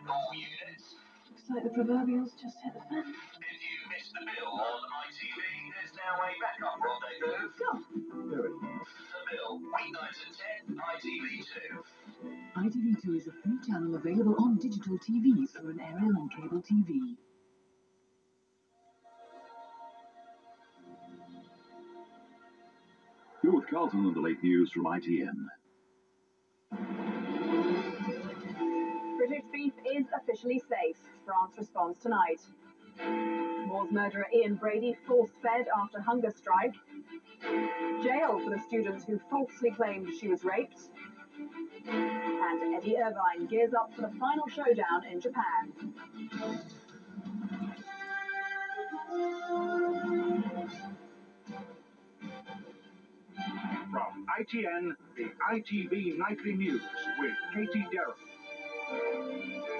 All units. Looks like the proverbials just hit the fan. If you missed the bill on ITV, there's now a backup rendezvous. Go. The Bill, weeknights at 10, ITV2. ITV2 is a free channel available on digital TV through an aerial and cable TV. You're with Carlton and the late news from ITN. British beef is officially safe. France responds tonight. Moors murderer Ian Brady force-fed after hunger strike. Jail for the student who falsely claimed she was raped. And Eddie Irvine gears up for the final showdown in Japan. From ITN, the ITV Nightly News with Katie Derham.